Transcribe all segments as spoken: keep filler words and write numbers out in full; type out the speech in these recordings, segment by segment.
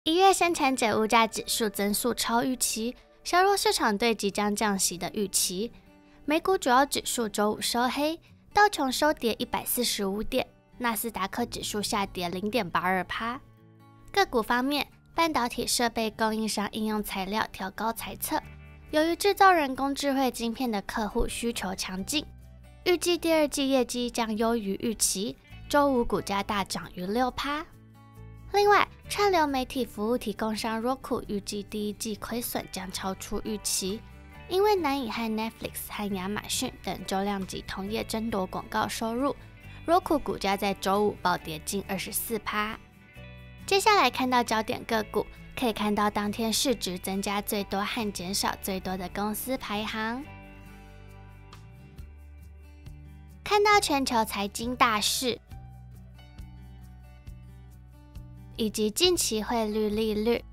一月生产者物价指数增速超预期，削弱市场对即将降息的预期。美股主要指数周五收黑，道琼收跌一百四十五点，纳斯达克指数下跌 零点八二%。个股方面，半导体设备供应商应用材料调高财测，由于制造人工智慧晶片的客户需求强劲，预计第二季业绩将优于预期，周五股价大涨逾 百分之六。另外，串流媒体服务提供商 Roku 预计第一季亏损将超出预期，因为难以和 Netflix 和亚马逊等周量级同业争夺广告收入。Roku 股价在周五暴跌近 百分之二十四。接下来看到焦点个股，可以看到当天市值增加最多和减少最多的公司排行。看到全球财经大事，以及近期汇率利率。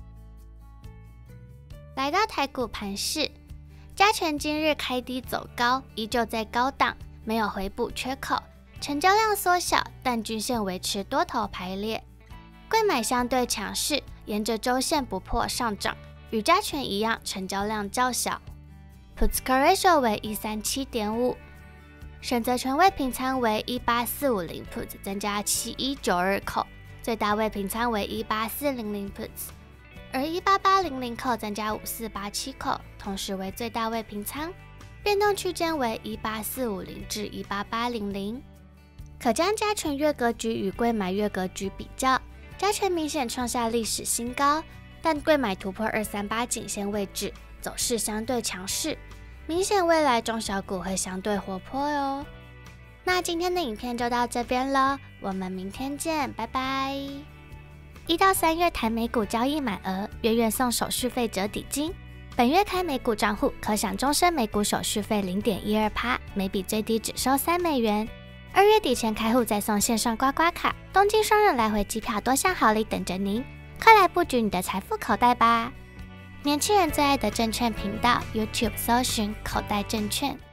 来到台股盘势，加权今日开低走高，依旧在高档，没有回补缺口，成交量缩小，但均线维持多头排列。贵买相对强势，沿着周线不破上涨，与加权一样，成交量较小。Put Call Ratio 为 一百三十七点五， 选择权未平仓为一八四五零 Put 增加七一九二口，最大未平仓为一八四零零 Puts， 而一八八零零口增加五四八七口，同时为最大未平仓，变动区间为一八四五零至一八八零零。可将加权月格局与贵买月格局比较，加权明显创下历史新高，但贵买突破二三八颈线位置，走势相对强势，明显未来中小股会相对活泼哟。那今天的影片就到这边了，我们明天见，拜拜。一到三月台美股交易满额，月月送手续费折抵金。本月开美股账户可享终身美股手续费 零点一二%，每笔最低只收三美元。二月底前开户再送线上刮刮卡、东京双人来回机票，多项好礼等着您，快来布局你的财富口袋吧！年轻人最爱的证券频道 YouTube 搜寻口袋证券。